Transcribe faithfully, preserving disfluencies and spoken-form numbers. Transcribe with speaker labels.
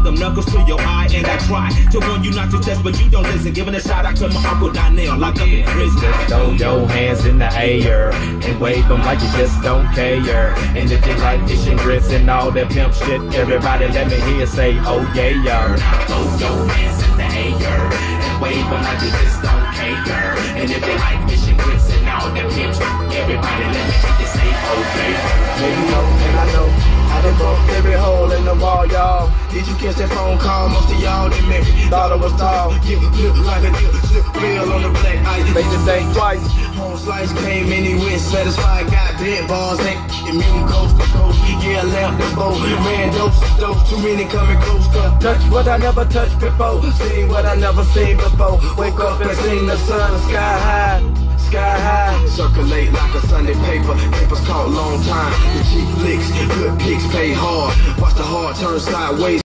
Speaker 1: them knuckles to your eye, and I try to warn you not to test, but you don't listen. Giving a shout out to my Uncle Donnell, locked up in prison.
Speaker 2: Just throw your hands in the air and wave them like you just don't care. And if you like fishing grits and all that pimp shit, everybody let me hear say, oh yeah, yeah.
Speaker 1: Throw your hands in the air and wave them like you just don't care. And if you like fishing grits and all that pimp shit, everybody let me hear you say, oh yeah.
Speaker 3: Yeah, you know, and I know I done broke every hole in the wall, y'all. Did you catch that phone call? Most of y'all didn't make it. Thought it was tall. Yeah, look like a dip, slip real on the black ice.
Speaker 2: Make the thing twice.
Speaker 3: Home slice came in, he went satisfied. Got bent balls, ain't immune coast to coast. Yeah, lamp the boat. Ran dose to dose. Too many coming close. Touch what I never touched before. See what I never seen before. Wake up and sing the sun sky high. Sky high, circulate like a Sunday paper. Papers caught long time. The cheap licks, good pics pay hard. Watch the hard turn sideways.